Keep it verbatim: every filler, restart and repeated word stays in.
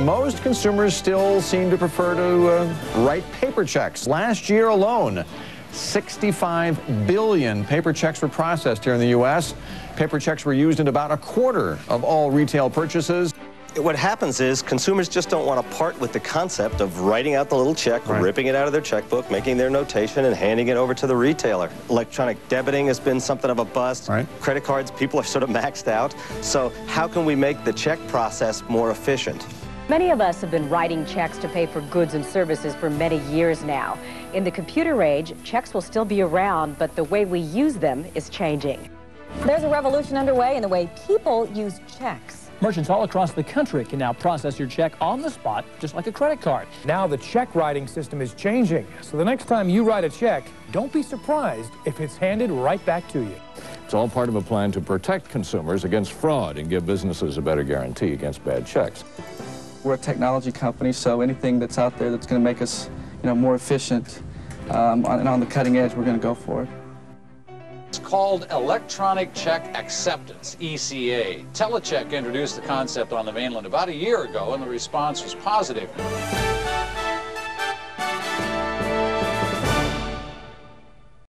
most consumers still seem to prefer to uh, write paper checks. Last year alone, sixty-five billion paper checks were processed here in the U S Paper checks were used in about a quarter of all retail purchases. What happens is consumers just don't want to part with the concept of writing out the little check, right. ripping it out of their checkbook, making their notation, and handing it over to the retailer. Electronic debiting has been something of a bust. Right. Credit cards, people are sort of maxed out. So how can we make the check process more efficient? Many of us have been writing checks to pay for goods and services for many years now. In the computer age, checks will still be around, but the way we use them is changing. There's a revolution underway in the way people use checks. Merchants all across the country can now process your check on the spot, just like a credit card. Now the check writing system is changing, so the next time you write a check, don't be surprised if it's handed right back to you. It's all part of a plan to protect consumers against fraud and give businesses a better guarantee against bad checks. We're a technology company, so anything that's out there that's going to make us, you know, more efficient um, and on the cutting edge, we're going to go for it. It's called Electronic Check Acceptance, E C A. Telecheck introduced the concept on the mainland about a year ago, and the response was positive.